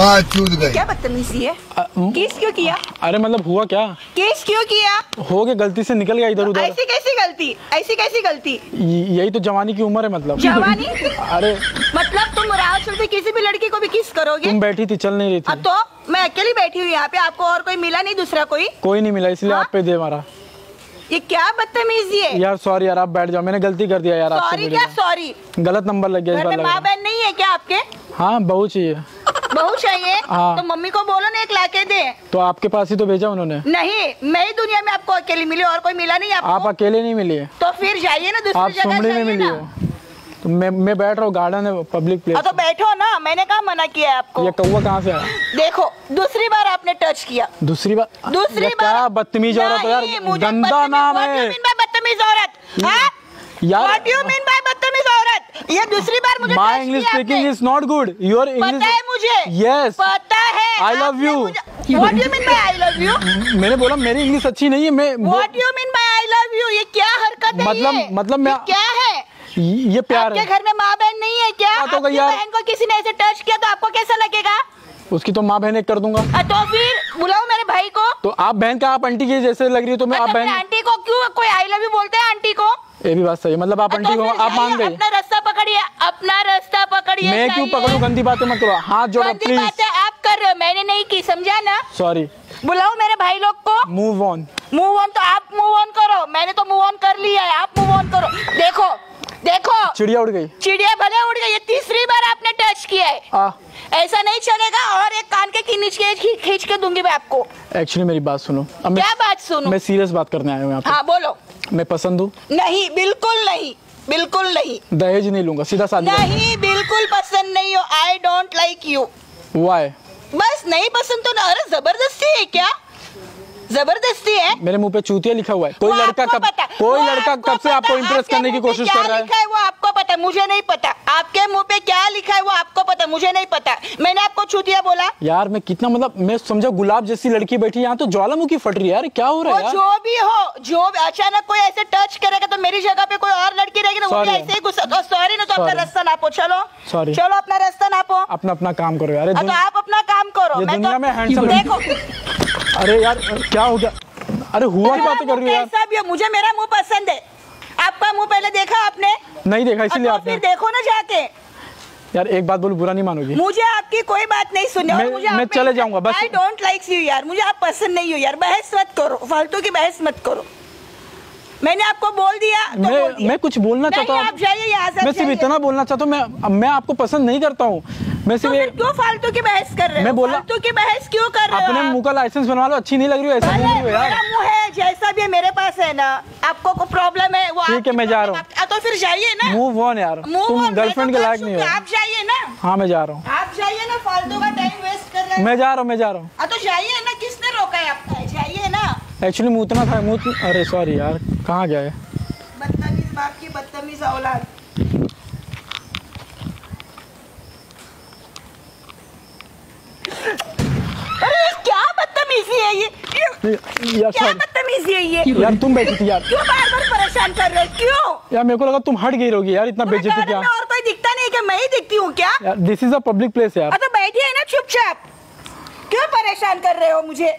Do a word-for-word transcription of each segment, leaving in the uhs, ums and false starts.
माँ चूत गई। क्या बदतमीजी है? किस क्यों किया? अरे मतलब हुआ क्या? किस क्यों किया? हो गया, गलती से निकल गया इधर उधर। ऐसी कैसी गलती? ऐसी कैसी गलती? यही तो जवानी की उम्र है मतलब। जवानी? अरे मतलब तुम रात से किसी भी लड़की को भी किस करोगे? तुम बैठी थी, चल नहीं रही थी। तो मैं अकेली बैठी हूँ यहाँ पे, आपको और कोई मिला नहीं? दूसरा कोई कोई नहीं मिला, इसलिए हाँ? आप पे दे मारा। ये क्या बदतमीजी है यार सॉरी यार, आप बैठ जाओ, मैंने गलती कर दिया यार। सॉरी क्या सॉरी? गलत नंबर लग गया इस बार। माँ बहन नहीं है क्या आपके? हाँ बहू चाहिए। बहू चाहिए? हाँ। तो मम्मी को बोलो ना एक लाके दे। तो आपके पास ही तो भेजा उन्होंने। नहीं, मैं ही दुनिया में आपको अकेली मिली, और कोई मिला नहीं आपको? आप अकेले नहीं मिली है तो फिर जाइए ना दूसरी आप जगह। सुमड़ी में मिली हो। तो मैं मैं बैठ रहा हूँ, गार्डन है, पब्लिक प्लेस। तो बैठो ना, मैंने कहा मना किया है आपको। ये कौवा कहाँ से आया? देखो दूसरी बार आपने टच किया। दूसरी बार? दूसरी बार क्या बदतमीज औरत यार, गंदा नाम है बदतमीज औरत। यार व्हाट यू मीन बाय बदतमीज औरत? ये दूसरी बार मुझे my English speaking is not good. Your English पता है मुझे। यस पता है। I love you. What you mean by I love you? मैंने बोला मेरी इंग्लिश अच्छी नहीं है। मैं what you mean by I love you? ये क्या हरकत है? मतलब ये? मतलब मैं क्या है? ये प्यार है। आपके घर में माँ बहन नहीं है क्या? तो आपकी यार बहन को किसी ने ऐसे टच किया तो आपको कैसा लगेगा? उसकी तो माँ बहन एक कर दूंगा। तो फिर बुलाओ मेरे भाई को। तो आप बहन का, आप आंटी की जैसे लग रही है, तो मैं आप बहन। आंटी को क्यों कोई आई लव यू बोलते हैं आंटी को? ये भी बात सही है, मतलब आप आंटी को आप मान गए। अपना रास्ता पकड़िए, अपना रास्ता पकड़िए। मैं क्यों पकड़ूं? गंदी बातें मत करो, हाथ जोड़ो प्लीज। बातें आप कर रहे हो, मैंने नहीं की, समझा ना? सॉरी। बुलाओ मेरे भाई लोग को। Move on. मूव ऑन तो आप मूव ऑन करो, मैंने तो मूव ऑन कर लिया है, आप मूव ऑन करो। देखो देखो चिड़िया उड़ गई। चिड़िया भले उड़ गई, ये तीसरी बार आपने टच किया है। आ, ऐसा नहीं चलेगा, और एक कान के खींच के खींच के दूंगी मैं आपको। एक्चुअली मेरी बात सुनो। अब क्या बात सुनो? मैं सीरियस बात करने आया हूँ यहाँ पे। हाँ बोलो। मैं पसंद हूँ? नहीं, बिल्कुल नहीं, बिल्कुल नहीं। दहेज नहीं लूंगा, सीधा शादी। नहीं, बिल्कुल पसंद नहीं हो। I don't like you. Why? बस नहीं पसंद तो ना। अरे जबरदस्ती है क्या? जबरदस्ती है? मेरे मुंह पे चूतिया लिखा हुआ है। कोई लड़का कब कोई लड़का कब से आपको इम्प्रेस करने की कोशिश कर रहा है? लिखा है वो आपको पता है, मुझे नहीं पता। आपके मुंह पे क्या लिखा है वो आपको पता है, मुझे नहीं पता। मैंने आपको चूतिया बोला? यार मैं कितना, मतलब मैं समझा गुलाब जैसी लड़की बैठी है यहाँ, तो ज्वालामुखी फट रही है यार, क्या हो रहा है यार? जो भी हो, जो अचानक कोई ऐसे टच करेगा तो मेरी जगह पे कोई और लड़की रहेगी ना, वो भी ऐसे ही गुस्सा। सॉरी ना, तो अपना रास्ता नापो। चलो सॉरी, चलो अपना रास्ता नापो। अपना अपना काम करो यार। तो आप अपना काम करो। मैं दुनिया में हैंडसम। देखो अरे यार क्या हो गया? अरे हुआ की बातें कर रही हो यार? कैसा भी हो, मुझे मेरा मुंह पसंद है। आपका मुंह पहले देखा आपने? नहीं देखा, इसीलिए तो आपने। फिर देखो ना जाके। यार एक बात बोलूं, बुरा नहीं मानोगी? मुझे आपकी कोई बात नहीं सुननी। मैं, मुझे मैं चले जाऊंगा बस। आई डोंट लाइक यू यार, मुझे आप पसंद नहीं हो यार। बहस मत करो, फालतू की बहस मत करो। मैंने आपको बोल दिया तो मैं बोल दिया। मैं कुछ बोलना चाहता हूँ। आप जाइए यहाँ से। मैं सिर्फ इतना बोलना चाहता हूँ, मैं मैं आपको पसंद नहीं करता हूँ। मैं सिर्फ तो क्यों फालतू की बहस कर रहे हो? मैं बोला फालतू की बहस क्यों कर रहे हो? अपने मुंह का लाइसेंस बनवा लो। अच्छी नहीं लग रही हो, ऐसा नहीं हो यार। मेरा मुंह है जैसा भी है, मेरे पास है ना। आपको कोई प्रॉब्लम है वो ठीक है, मैं जा रहा हूँ। तो फिर जाइए ना। मूव ऑन यार, तुम गर्लफ्रेंड के लायक नहीं हो। आप जाइए ना। हाँ मैं जा रहा हूँ। आप जाइए ना, फालतू का टाइम वेस्ट कर रहे हैं। मैं जा रहा हूँ, मैं जा रहा हूँ। तो जाइए ना, किसने रोका है आपका? जाइए ना। एक्चुअली मुतना था, मुत अरे सॉरी यार, कहाँ गया है? बदतमीज बाप की बदतमीज औलाद। अरे क्या बदतमीजी है ये? यार क्या बदतमीजी है ये? यार तुम बैठी थी यार। क्यों बार बार परेशान कर रहे हो? क्यों? यार मेरे को लगा तुम हट गई रहोगी यार, इतना बेइज्जती क्या? और कोई दिखता नहीं क्या? मैं ही दिखती हूँ क्या? यार this is a public place यार। तो बैठिए ना चुपचाप। क्यों परेशान कर रहे हो मुझे?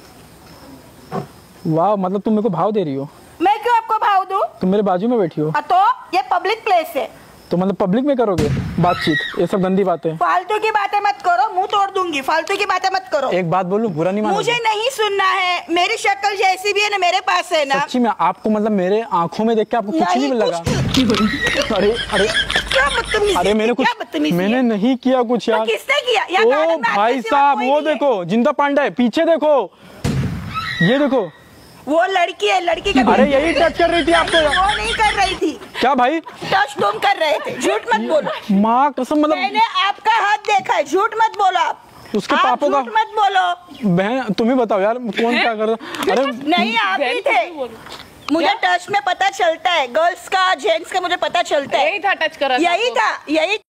वाह, मतलब तुम मेरे को भाव दे रही हो? मैं क्यों आपको भाव दूं? तुम मेरे बाजू में बैठी हो। तो ये पब्लिक प्लेस है, तो मतलब पब्लिक में करोगे बातचीत? ये सब गंदी बातें। फालतू की बातें मत करो, मुंह तोड़ दूंगी। फालतू की बातें मत करो। एक बात बोलूं, बुरा नहीं मानोगे? मुझे नहीं सुनना है। मेरी शक्ल जैसी भी है ना, मेरे पास है ना। सच्ची में आपको, मतलब मेरे आंखों में देख के आपको कुछ नहीं लगा? अरे अरे क्या बदतमीजी? अरे मैंने कुछ मैंने नहीं किया कुछ यार। तो किसने किया? ओ भाई साहब, वो देखो जिंदा पांडा है, पीछे देखो, ये देखो वो लड़की है। लड़की का अरे यही टच कर रही थी आपको। वो नहीं कर रही थी। क्या भाई? टच तुम कर रहे थे। झूठ मत बोलो। माँ कसम, मतलब मैंने आपका हाथ देखा है। झूठ मत बोलो आप। उसके पापों का। झूठ मत बोलो। बहन तुम ही बताओ यार, कौन क्या कर रहा? अरे नहीं, आप ही थे। मुझे टच में पता चलता है, गर्ल्स का जेंट्स का मुझे पता चलता है। यही था टच करा। यही था, यही